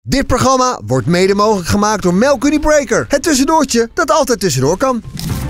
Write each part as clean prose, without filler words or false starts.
Dit programma wordt mede mogelijk gemaakt door Melkunie Breaker. Het tussendoortje dat altijd tussendoor kan.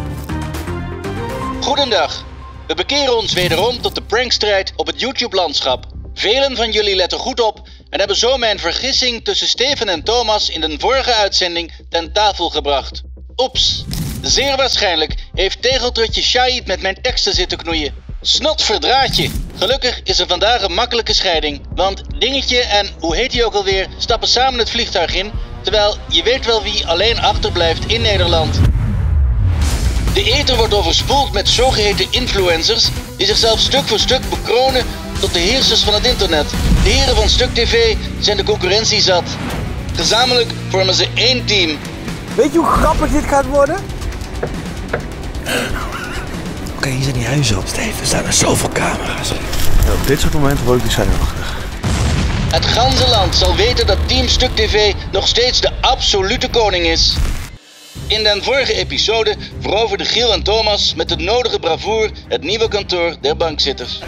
Goedendag. We bekeren ons wederom tot de prankstrijd op het YouTube-landschap. Velen van jullie letten goed op en hebben zo mijn vergissing tussen Steven en Thomas in de vorige uitzending ten tafel gebracht. Oeps. Zeer waarschijnlijk heeft tegeltrutje Shahid met mijn teksten zitten knoeien. Snotverdraadje. Gelukkig is er vandaag een makkelijke scheiding. Want Dingetje en, hoe heet hij ook alweer, stappen samen het vliegtuig in. Terwijl je weet wel wie alleen achterblijft in Nederland. De ether wordt overspoeld met zogeheten influencers die zichzelf stuk voor stuk bekronen tot de heersers van het internet. De heren van Stuk TV zijn de concurrentie zat. Gezamenlijk vormen ze één team. Weet je hoe grappig dit gaat worden? Oké, hier zijn die huizen op, Steve. Er staan er zoveel camera's. Ja, op dit soort momenten word ik die zenuwachtig. Het ganse land zal weten dat Team Stuk TV nog steeds de absolute koning is. In de vorige episode veroverden Giel en Thomas met de nodige bravoer het nieuwe kantoor der bankzitters.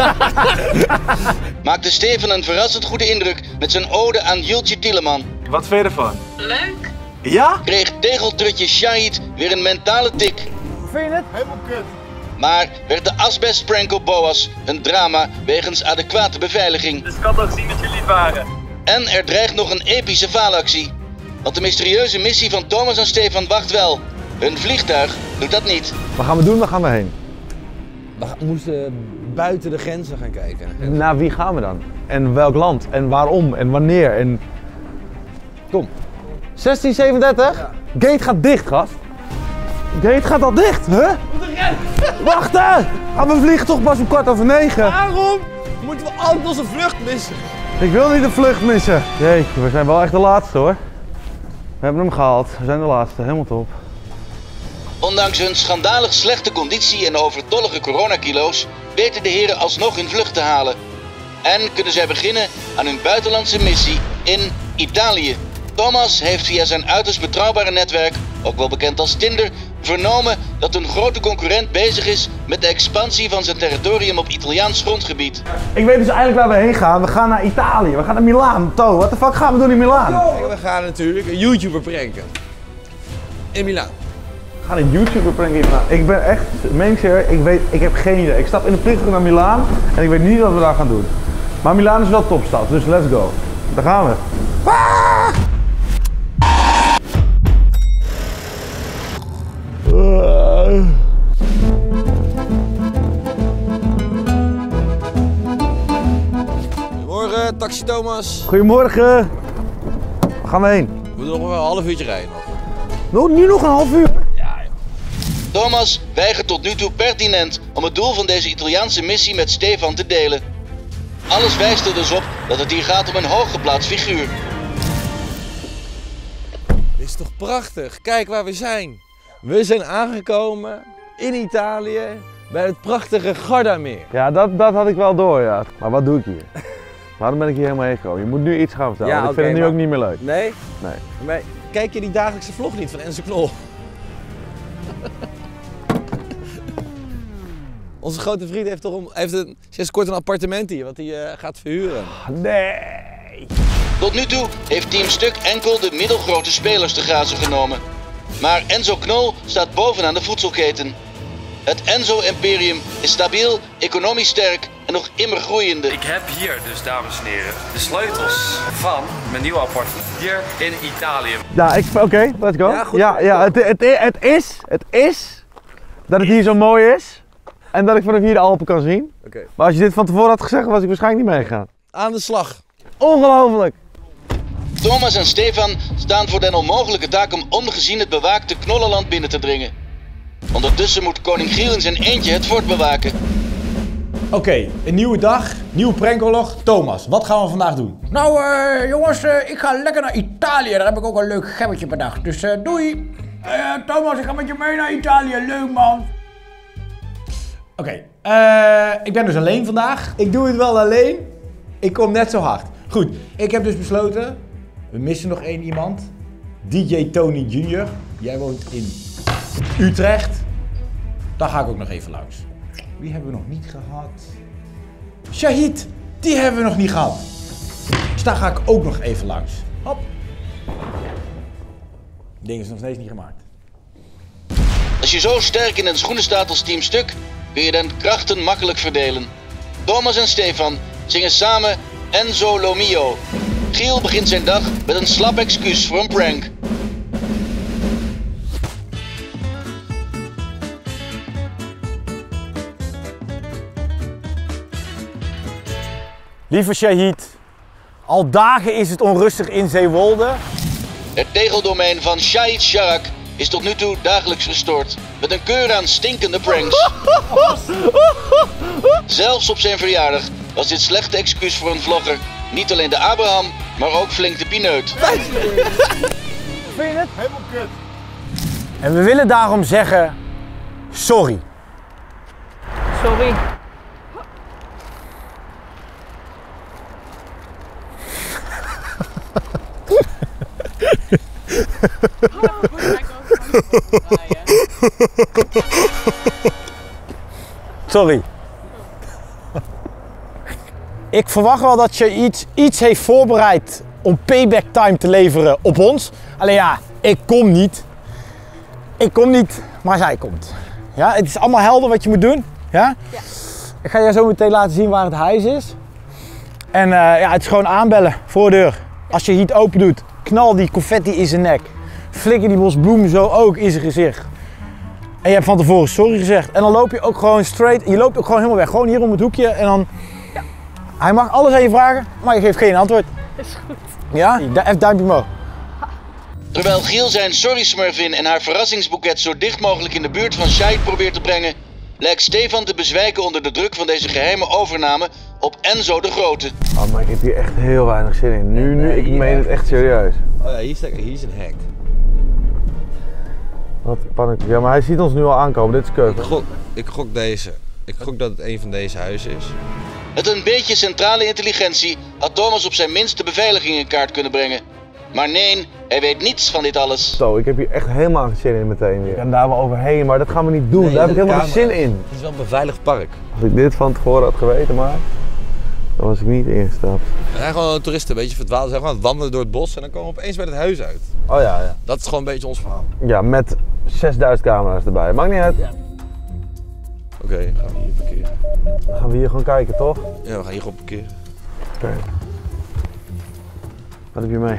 Maakte Steven een verrassend goede indruk met zijn ode aan Jultje Tieleman. Wat vind je ervan? Leuk. Ja? Kreeg tegeltrutje Shahid weer een mentale tik. Vind je het? Helemaal kut. Maar werd de asbestprank op Boas een drama wegens adequate beveiliging. Dus ik had nog gezien dat jullie het waren. En er dreigt nog een epische faalactie. Want de mysterieuze missie van Thomas en Stefan wacht wel. Hun vliegtuig doet dat niet. Wat gaan we doen? Waar gaan we heen? We moesten buiten de grenzen gaan kijken. Naar wie gaan we dan? En welk land? En waarom? En wanneer? En... Kom. 1637? Ja. Gate gaat dicht, gast. Gate gaat al dicht, hè? Wacht hè! We vliegen toch pas om 9:15. Waarom moeten we altijd onze vlucht missen? Ik wil niet de vlucht missen. Jeetje, we zijn wel echt de laatste hoor. We hebben hem gehaald. We zijn de laatste. Helemaal top. Ondanks hun schandalig slechte conditie en overtollige coronakilo's weten de heren alsnog hun vlucht te halen. En kunnen zij beginnen aan hun buitenlandse missie in Italië. Thomas heeft via zijn uiterst betrouwbare netwerk, ook wel bekend als Tinder, vernomen dat een grote concurrent bezig is met de expansie van zijn territorium op Italiaans grondgebied. Ik weet dus eigenlijk waar we heen gaan. We gaan naar Italië. We gaan naar Milaan. To, what the fuck gaan we doen in Milaan? Kijk, we gaan natuurlijk een YouTuber pranken. In Milaan. We gaan een YouTuber pranken in Milaan. Ik ben echt, meen ik serieus, ik heb geen idee. Ik stap in de vliegtuig naar Milaan en ik weet niet wat we daar gaan doen. Maar Milaan is wel topstad, dus let's go. Daar gaan we. Goedemorgen, taxi Thomas. Goedemorgen. Waar gaan we heen? We moeten nog wel een half uurtje rijden nog. Nu nog een half uur? Ja, joh. Thomas weigert tot nu toe pertinent om het doel van deze Italiaanse missie met Stefan te delen. Alles wijst er dus op dat het hier gaat om een hooggeplaatst figuur. Dit is toch prachtig? Kijk waar we zijn. We zijn aangekomen in Italië bij het prachtige Gardameer. Ja, dat had ik wel door, ja. Maar wat doe ik hier? Waarom ben ik hier helemaal heen gekomen? Je moet nu iets gaan vertellen, Ja, want ik vind het nu ook niet meer leuk. Nee? Nee. Maar kijk je die dagelijkse vlog niet van Enzo Knol? Onze grote vriend heeft sinds kort een appartement hier, wat hij gaat verhuren. Nee! Tot nu toe heeft Team Stuk enkel de middelgrote spelers te grazen genomen. Maar Enzo Knol staat bovenaan de voedselketen. Het Enzo-imperium is stabiel, economisch sterk en nog immer groeiende. Ik heb hier dus, dames en heren, de sleutels van mijn nieuwe appartement hier in Italië. Ja, oké, let's go. Ja, goed. Het is dat het hier zo mooi is en dat ik vanaf hier de Alpen kan zien. Oké. Maar als je dit van tevoren had gezegd, was ik waarschijnlijk niet meegegaan. Aan de slag. Ongelooflijk! Thomas en Stefan staan voor de onmogelijke taak om ongezien het bewaakte Knollenland binnen te dringen. Ondertussen moet koning Giel in zijn eentje het fort bewaken. Oké, een nieuwe dag, nieuwe prankoorlog. Thomas, wat gaan we vandaag doen? Nou jongens, ik ga lekker naar Italië. Daar heb ik ook een leuk gebbetje bedacht. Dus doei. Thomas, ik ga met je mee naar Italië. Leuk man. Oké, ik ben dus alleen vandaag. Ik doe het wel alleen. Ik kom net zo hard. Goed, ik heb dus besloten. We missen nog één iemand. DJ Tony Jr. Jij woont in Utrecht. Daar ga ik ook nog even langs. Wie hebben we nog niet gehad? Shahid, die hebben we nog niet gehad. Dus daar ga ik ook nog even langs. Hop. Ding is nog steeds niet gemaakt. Als je zo sterk in een schoenen staat als Team Stuk, kun je de krachten makkelijk verdelen. Thomas en Stefan zingen samen Enzo Lo Mio. Giel begint zijn dag met een slap excuus voor een prank. Lieve Shahid, al dagen is het onrustig in Zeewolde. Het tegeldomein van Shahid Sharak is tot nu toe dagelijks gestoord. Met een keur aan stinkende pranks. Zelfs op zijn verjaardag was dit slechte excuus voor een vlogger niet alleen de Abraham, maar ook flink de pineut. Vind je het? Helemaal kut. En we willen daarom zeggen, sorry. Sorry. Sorry. Ik verwacht wel dat je iets heeft voorbereid om payback time te leveren op ons. Alleen ja, ik kom niet. Ik kom niet, maar zij komt. Ja, het is allemaal helder wat je moet doen. Ja? Ja. Ik ga je zo meteen laten zien waar het huis is. En ja, het is gewoon aanbellen voor de deur. Als je hier open doet, knal die confetti in zijn nek. Flikker die bos bloemen zo ook in zijn gezicht. En je hebt van tevoren sorry gezegd. En dan loop je ook gewoon straight. Je loopt ook gewoon helemaal weg. Gewoon hier om het hoekje. En dan... Ja. Hij mag alles aan je vragen, maar je geeft geen antwoord. Is goed. Ja? Even duimpje omhoog. Terwijl Giel zijn sorry smurfin en haar verrassingsboeket zo dicht mogelijk in de buurt van Shahid probeert te brengen, lijkt Stefan te bezwijken onder de druk van deze geheime overname op Enzo de Grote. Oh, maar ik heb hier echt heel weinig zin in. Nu, ik meen het echt serieus. Oh ja, hier is een hek. Wat paniek. Ja, maar hij ziet ons nu al aankomen. Dit is kut. Ik gok deze. Ik gok dat het een van deze huizen is. Met een beetje centrale intelligentie had Thomas op zijn minst de beveiliging in kaart kunnen brengen. Maar nee, hij weet niets van dit alles. Zo, ik heb hier echt helemaal geen zin in meteen weer. En daar wel overheen, maar dat gaan we niet doen. Daar heb ik helemaal geen zin in. Het is wel een beveiligd park. Als ik dit van tevoren had geweten, maar dan was ik niet ingestapt. We zijn gewoon toeristen, een beetje verdwaald. We zijn gewoon aan het wandelen door het bos en dan komen we opeens bij het huis uit. Oh ja, ja. Dat is gewoon een beetje ons verhaal. Ja, met 6000 camera's erbij. Maakt niet uit. Ja. Oké, gaan we hier parkeren. Dan gaan we hier gewoon kijken, toch? Ja, we gaan hier gewoon parkeren. Oké. Wat heb je mee?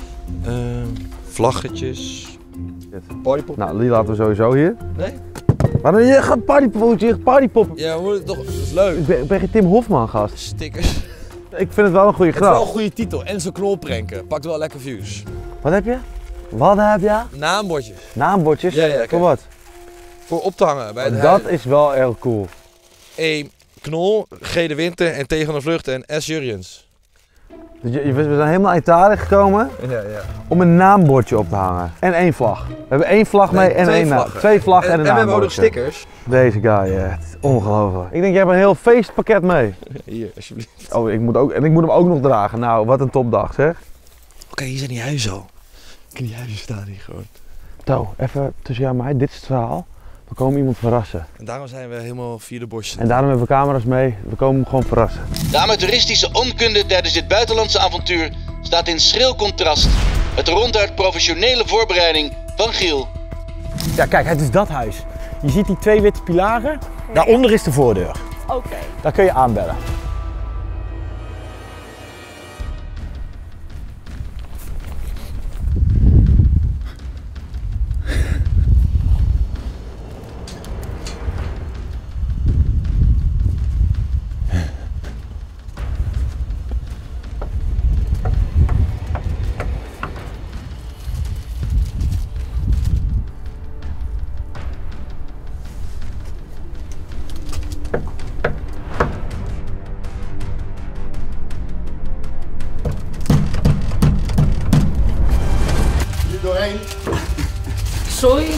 Vlaggetjes. Partypop. Nou, die laten we sowieso hier. Nee? Maar je gaat partypoppen. Ja, we moeten toch. Dat is leuk. Ik ben geen Tim Hofman gast. Stickers. Ik vind het wel een goede grap. Het is wel een goede titel. Enzo Knol pranken. Pakt wel lekker views. Wat heb je? Wat heb je? Naambordjes. Naambordjes? Ja, kijk. Voor wat? Voor op te hangen bij het Dat huis. is wel heel cool. E. Knol, G. de Winter en Tegen de Vlucht en S. Jurjens. Dus we zijn helemaal uit Italië gekomen om een naambordje op te hangen. En 1 vlag. We hebben 1 vlag mee en 2 vlaggen. 2 vlaggen en een naambordje. En we hebben ook nog stickers. Deze guy, het is ongelooflijk. Ik denk, jij hebt een heel feestpakket mee. Hier, alsjeblieft. Oh, ik moet hem ook nog dragen. Nou, wat een topdag zeg. Oké, hier zijn die huizen al. Kijk, die huizen staan hier gewoon. To, even tussen jou en mij, dit is het verhaal. We komen iemand verrassen. En daarom zijn we helemaal via de bosjes. En daarom hebben we camera's mee. We komen hem gewoon verrassen. De amateuristische onkunde tijdens dit buitenlandse avontuur staat in schril contrast met de ronduit professionele voorbereiding van Giel. Ja, kijk, het is dat huis. Je ziet die 2 witte pilaren. Daaronder is de voordeur. Oké. Daar kun je aanbellen. Sorry.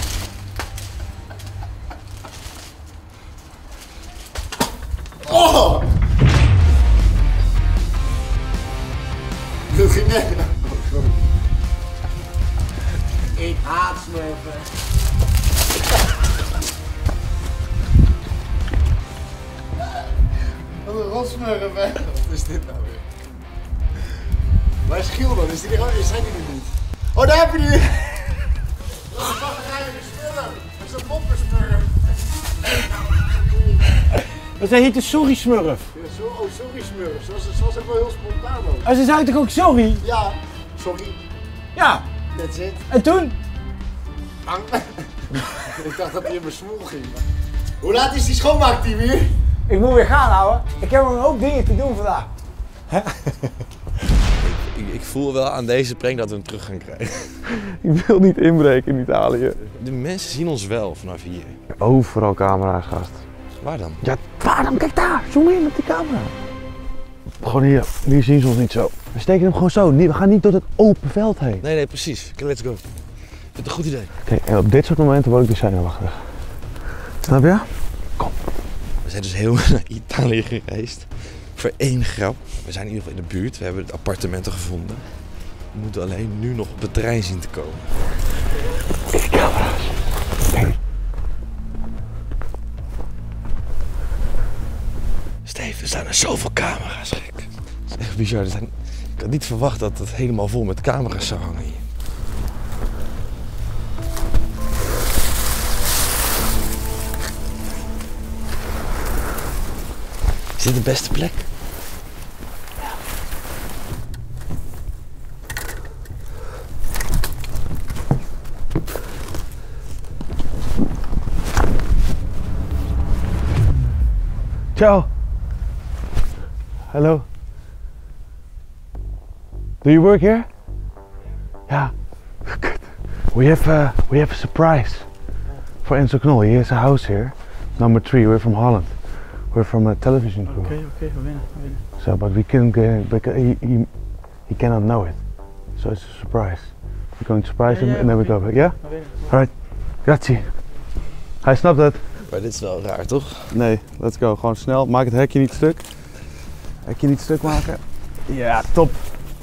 Oh! Ik haat smurfen. Wat een rotsmurf, hè? Wat is dit nou weer? Waar is Giel dan? Is die er zijn die er niet? Oh, daar heb je die! Dat is een baggerij smurf. Dat is een poppersmurf. Dat heet de Sorry Smurf. Ja, sorry smurf. Zoals ook wel heel spontaan ook. Oh, ze zei toch ook sorry? Ja, sorry. Ja. That's it. En toen? Ik dacht dat hij in mijn smoel ging. Hoe laat is die schoonmaakteam hier? Ik moet weer gaan, ouwe. Ik heb nog een hoop dingen te doen vandaag. Ik voel wel aan deze prank dat we hem terug gaan krijgen. Ik wil niet inbreken in Italië. De mensen zien ons wel vanaf hier. Overal camera's, gast. Waar dan? Ja, waar dan? Kijk daar! Zoom in op die camera. Gewoon hier. Hier zien ze ons niet zo. We steken hem gewoon zo. We gaan niet door het open veld heen. Nee, precies. Oké, let's go. Ik vind het een goed idee. Kijk, en op dit soort momenten word ik dus zenuwachtig. Snap je? Kom. We zijn dus heel naar Italië gereisd. Voor 1 grap. We zijn in ieder geval in de buurt. We hebben het appartementen gevonden. We moeten alleen nu nog op de trein zien te komen. Kijk, camera's. Kijk. Steve, er staan er zoveel camera's, gek. Dat is echt bizar. Ik had niet verwacht dat het helemaal vol met camera's zou hangen hier. Is dit de beste plek? Ciao. Hello. Do you work here? Yeah. Good. We have a surprise for Enzo Knol. He has a house here, number 3. We're from Holland. We're from a television crew. Okay, we win. So, but we couldn't get because he cannot know it. So it's a surprise. We're going to surprise him and then we go back. Yeah? All right. Grazie. Hij snapt het. Maar dit is wel raar, toch? Nee, let's go. Gewoon snel. Maak het hekje niet stuk. Hekje niet stuk maken. Ja, top.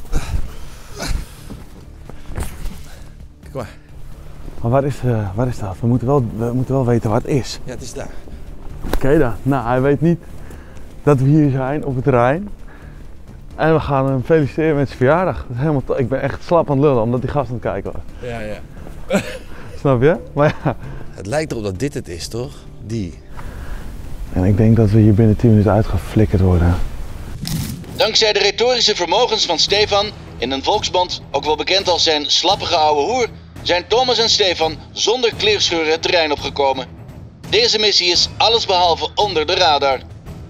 Kijk maar. Maar waar is dat? We moeten wel weten waar het is. Ja, het is daar. Oké dan. Nou, hij weet niet dat we hier zijn op het terrein. En we gaan hem feliciteren met zijn verjaardag. Dat is helemaal ik ben echt slap aan het lullen omdat die gast aan het kijken was. Ja. Snap je? Maar ja. Het lijkt erop dat dit het is, toch? Die. En ik denk dat we hier binnen 10 minuten uitgeflikkerd worden. Dankzij de retorische vermogens van Stefan, in een volksmond ook wel bekend als zijn slappige ouwe hoer, zijn Thomas en Stefan zonder kleerscheuren het terrein opgekomen. Deze missie is allesbehalve onder de radar.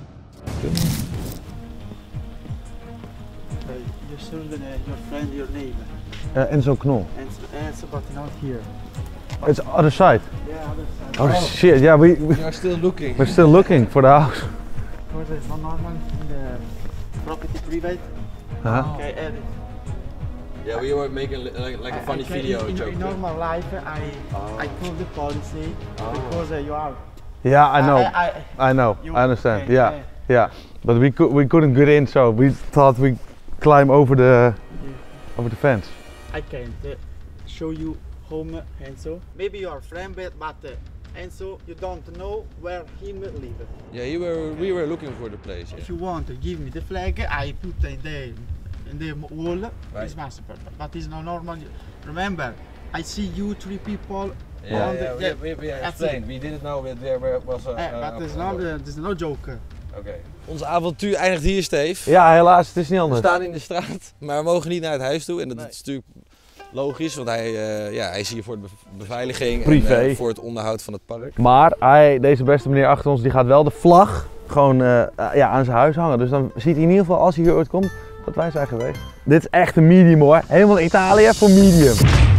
Your children, your friend, your neighbor. Enzo Knol. Enzo, but not here. It's other side. Yeah, other side. Oh shit, yeah, we are still looking. We're still looking for the house. Because it's not normal in the property private. Uh-huh. Okay, edit. Yeah, we were making like a funny video joke. In normal life, I call the policy because you are. Yeah, I know. I know. I understand. Okay, Yeah. But we couldn't get in, so we thought we'd climb over the fence. I can't show you home, Enzo. Maybe you are friend, but Enzo, you don't know where he live. Yeah, we were looking for the place. Yeah. If you want to give me the flag, I put in the wall. Right. It's massacre, but it's not normal. Remember, I see you 3 people. Yeah, we explained. We didn't know that there was a. But there's no joke. Oké. Ons avontuur eindigt hier, Steve. Ja, helaas, het is niet anders. We staan in de straat, maar we mogen niet naar het huis toe. En dat is natuurlijk logisch, want hij is hier voor de beveiliging en voor het onderhoud van het park. Maar deze beste meneer achter ons, die gaat wel de vlag gewoon aan zijn huis hangen. Dus dan ziet hij in ieder geval, als hij hier ooit komt, dat wij zijn geweest. Dit is echt een medium hoor. Helemaal Italië voor medium.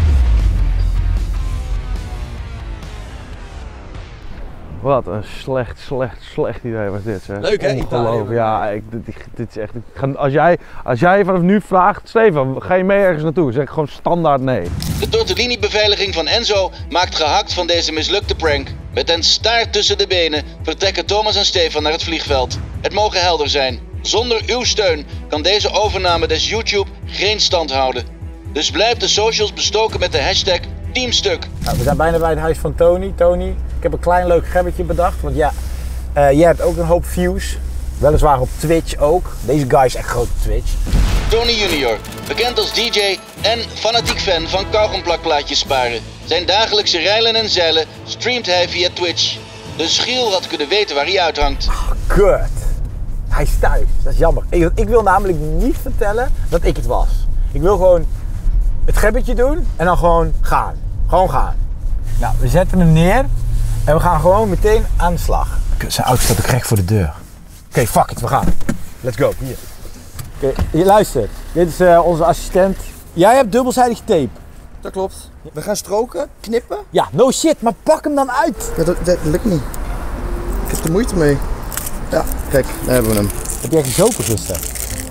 Wat een slecht idee was dit, zeg. Leuk hè? Ongelooflijk. Ja, dit is echt. Als jij vanaf nu vraagt, Stefan, ga je mee ergens naartoe? Zeg ik gewoon standaard nee. De tortellini-beveiliging van Enzo maakt gehakt van deze mislukte prank. Met een staart tussen de benen vertrekken Thomas en Stefan naar het vliegveld. Het mogen helder zijn. Zonder uw steun kan deze overname des YouTube geen stand houden. Dus blijft de socials bestoken met de hashtag Teamstuk. Nou, we zijn bijna bij het huis van Tony. Tony, ik heb een klein leuk gebbetje bedacht. Want ja, jij hebt ook een hoop views. Weliswaar op Twitch ook. Deze guy is echt groot op Twitch. Tony Junior, bekend als DJ en fanatiek fan van kauwgomplakplaatjes sparen. Zijn dagelijkse rijlen en zeilen streamt hij via Twitch. Dus Giel had kunnen weten waar hij uithangt. Kut. Hij is thuis. Dat is jammer. Ik wil namelijk niet vertellen dat ik het was. Ik wil gewoon het gebbetje doen en dan gewoon gaan. Gewoon gaan. Nou, we zetten hem neer en we gaan gewoon meteen aan de slag. Zijn auto staat ook recht voor de deur. Oké, fuck it, we gaan. Let's go. Hier. Oké, hier, luister. Dit is onze assistent. Jij hebt dubbelzijdig tape. Dat klopt. We gaan stroken, knippen. Ja, no shit, maar pak hem dan uit. Ja, dat lukt niet. Ik heb er moeite mee. Ja, kijk, daar hebben we hem. Heb jij gezopen gisteren?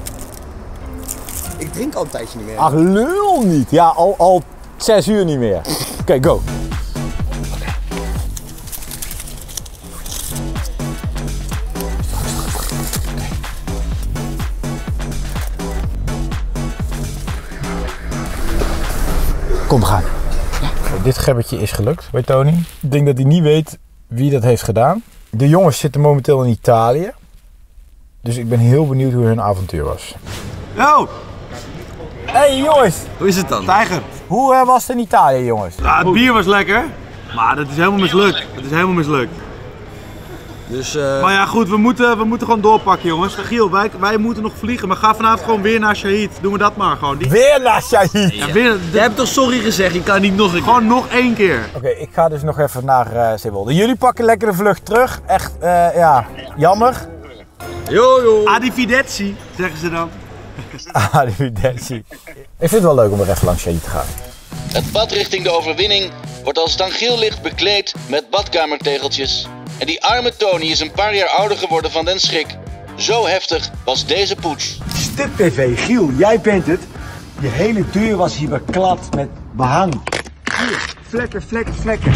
Ik drink al een tijdje niet meer. Ach, lul niet. Ja, al 6 uur niet meer. Oké, go. Kom, we gaan. Dit gebbetje is gelukt bij Tony. Ik denk dat hij niet weet wie dat heeft gedaan. De jongens zitten momenteel in Italië. Dus ik ben heel benieuwd hoe hun avontuur was. Yo! Hey jongens! Hoe is het dan? Tijger. Hoe was het in Italië, jongens? Ja, het bier was lekker, maar dat is helemaal mislukt. Het is helemaal mislukt. Dus, Maar ja goed, we moeten gewoon doorpakken, jongens. Giel, wij moeten nog vliegen, maar ga vanavond gewoon weer naar Shahid. Doen we dat maar gewoon. Weer naar Shahid? Ja, weer. Jij hebt toch sorry gezegd, je kan niet nog een keer. Gewoon nog 1 keer. Oké, ik ga dus nog even naar Zeewolde. Jullie pakken lekker de vlucht terug. Echt, ja, jammer. Yo. Arrivederci, zeggen ze dan. Arrivederci. Ik vind het wel leuk om er even langs Shahid te gaan. Het pad richting de overwinning wordt als dangeellicht bekleed met badkamertegeltjes. En die arme Tony is een paar jaar ouder geworden van den schrik. Zo heftig was deze poets. Stip TV, Giel, jij bent het. Je hele deur was hier beklad met behang. Hier, vlekken.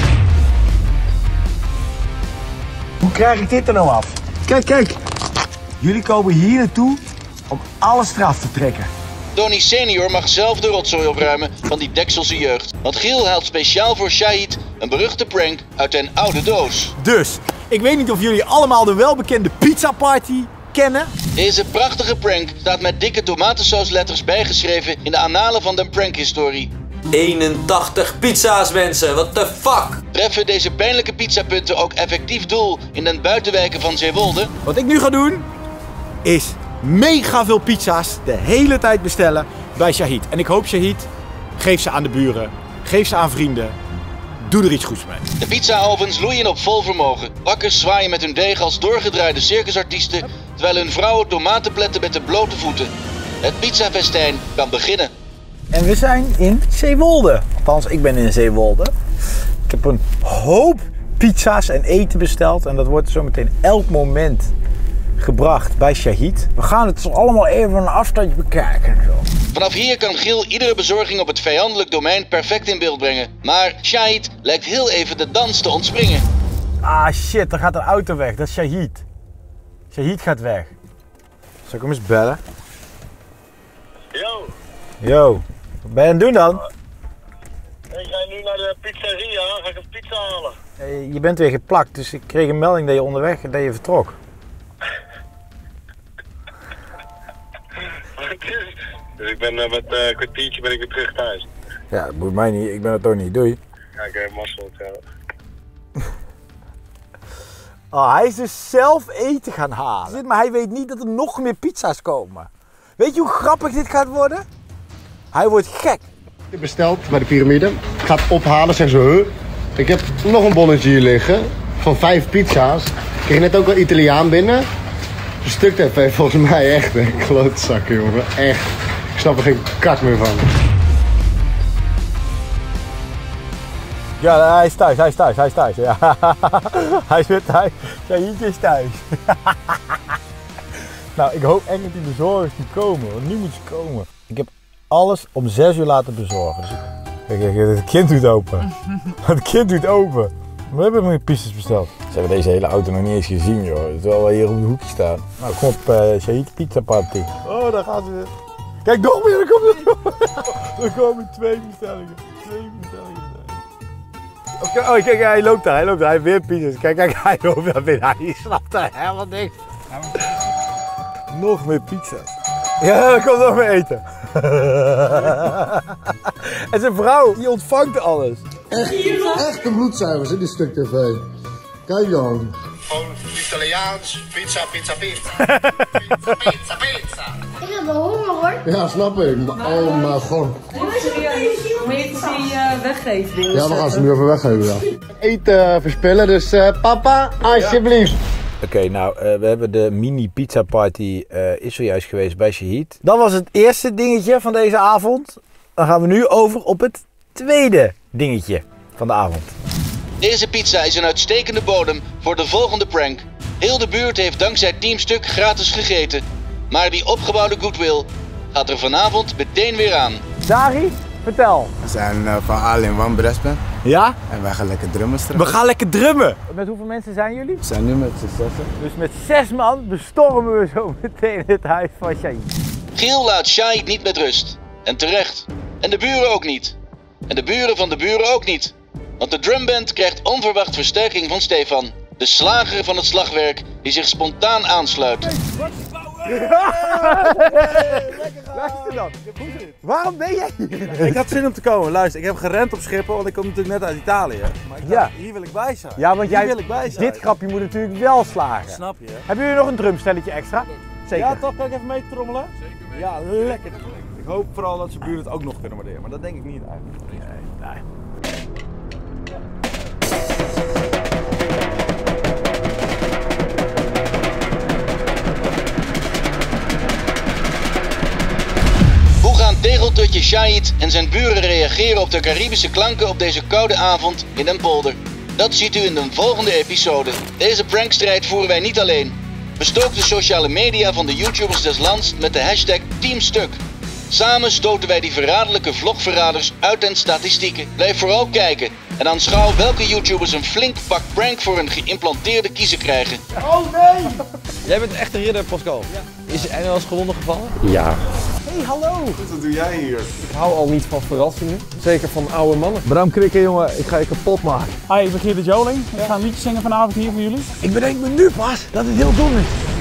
Hoe krijg ik dit er nou af? Kijk. Jullie komen hier naartoe om alles straf te trekken. Tony senior mag zelf de rotzooi opruimen van die dekselse jeugd. Want Giel haalt speciaal voor Shahid een beruchte prank uit een oude doos. Dus, ik weet niet of jullie allemaal de welbekende pizza party kennen. Deze prachtige prank staat met dikke tomatensausletters bijgeschreven in de annalen van de prankhistorie. 81 pizza's, mensen, what the fuck? Treffen deze pijnlijke pizzapunten ook effectief doel in de buitenwijken van Zeewolde? Wat ik nu ga doen, is mega veel pizza's de hele tijd bestellen bij Shahid. En ik hoop Shahid, geef ze aan de buren, geef ze aan vrienden. Doe er iets goeds mee. De pizzaovens loeien op vol vermogen. Bakkers zwaaien met hun deeg als doorgedraaide circusartiesten, terwijl hun vrouwen tomaten pletten met de blote voeten. Het pizzafestijn kan beginnen. En we zijn in Zeewolde. Althans, ik ben in Zeewolde. Ik heb een hoop pizza's en eten besteld. En dat wordt zo meteen elk moment gebracht bij Shahid. We gaan het allemaal even een afstandje bekijken. Zo. Vanaf hier kan Giel iedere bezorging op het vijandelijk domein perfect in beeld brengen. Maar Shahid lijkt heel even de dans te ontspringen. Ah shit, er gaat een auto weg. Dat is Shahid. Shahid gaat weg. Zal ik hem eens bellen? Yo, wat ben je aan het doen dan? Ik ga nu naar de pizzeria, ga ik een pizza halen. Je bent weer geplakt, dus ik kreeg een melding dat je onderweg dat je vertrok. Dus ik ben met een kwartiertje ben ik weer terug thuis. Ja, dat moet mij niet, ik ben het toch niet. Doei. Ja, ik heb mazzel. Oh, hij is dus zelf eten gaan halen. Maar hij weet niet dat er nog meer pizza's komen. Weet je hoe grappig dit gaat worden? Hij wordt gek. Ik besteld bij de piramide. Ik ga het ophalen, zeggen ze, ik heb nog een bonnetje hier liggen van 5 pizza's. Ik kreeg net ook een Italiaan binnen. Een stuk heeft volgens mij echt een klootzakken, jongen. Echt. Ik snap er geen kak meer van. Ja, hij is thuis. Ja. Hij is weer thuis. Shahid is thuis. Nou, ik hoop echt dat die bezorgers niet komen, want nu moet ze komen. Ik heb alles om 6 uur laten bezorgen. Dus kijk, het kind doet open. Het kind doet open. We hebben meer pizza's besteld. Ze hebben deze hele auto nog niet eens gezien, joh. Terwijl wij hier op de hoekje staan. Nou, kom op, Shahid Pizza Party. Oh, daar gaan ze weer. Kijk, nog meer, er komen 2 bestellingen. 2 bestellingen. Oh, kijk, hij loopt daar. Hij heeft weer pizza's. Kijk, hij loopt daar binnen. Hij snapt daar helemaal niks. Nog meer pizza's. Ja, dat komt nog meer eten. En zijn vrouw, die ontvangt alles. Echte bloedzuigers in dit stuk tv. Kijk dan. Gewoon Italiaans, pizza, pizza, pizza. Pizza, pizza. Ik heb wel honger hoor. Ja, snap ik. Oh mijn god. Moet je die weggeven? Ja, we gaan ze nu even weggeven, ja. Eten verspillen, dus papa, alsjeblieft. Oké, nou, we hebben de mini pizza party is zojuist geweest bij Shahid. Dat was het eerste dingetje van deze avond. Dan gaan we nu over op het tweede dingetje van de avond. Deze pizza is een uitstekende bodem voor de volgende prank. Heel de buurt heeft dankzij Team Stuk gratis gegeten. Maar die opgebouwde goodwill gaat er vanavond meteen weer aan. Dari, vertel. We zijn van Aal in Wan Brespen. Ja? En wij gaan lekker drummen straks. We gaan lekker drummen! Met hoeveel mensen zijn jullie? We zijn nu met z'n zessen. Dus met 6 man bestormen we zo meteen het huis van Shahid. Giel laat Shahid niet met rust. En terecht. En de buren ook niet. En de buren van de buren ook niet. Want de drumband krijgt onverwacht versterking van Stefan. De slager van het slagwerk die zich spontaan aansluit. Luister dan. Waarom ben jij hier? Ik had zin om te komen. Luister, ik heb gerend op Schiphol, want ik kom natuurlijk net uit Italië. Maar ik dacht, hier wil ik bij zijn. Ja, want hier wil ik bij zijn. dit grapje moet natuurlijk wel slagen. Snap je? Hebben jullie nog een drumstelletje extra? Zeker. Ja, toch? Kan ik even mee trommelen? Zeker. Ja, lekker. Ik hoop vooral dat zijn buren het ook nog kunnen waarderen, maar dat denk ik niet eigenlijk. Nee. Hoe gaan tegeltutje Shahid en zijn buren reageren op de Caribische klanken op deze koude avond in Den Polder? Dat ziet u in de volgende episode. Deze prankstrijd voeren wij niet alleen. Bestook de sociale media van de YouTubers des lands met de hashtag TeamStuk. Samen stoten wij die verraderlijke vlogverraders uit den statistieken. Blijf vooral kijken en aanschouw welke YouTubers een flink pak prank voor een geïmplanteerde kiezer krijgen. Oh nee! Jij bent echt een ridder, Pascal. Ja. Is er wel eens gewonden gevallen? Ja. Hey, hallo! Wat doe jij hier? Ik hou al niet van verrassingen. Zeker van oude mannen. Bram Krikke, jongen, ik ga je kapot maken. Hi, ik ben Geert de Joling. Ik ga een liedje zingen vanavond hier voor jullie. Ik bedenk me nu pas dat het heel dom is.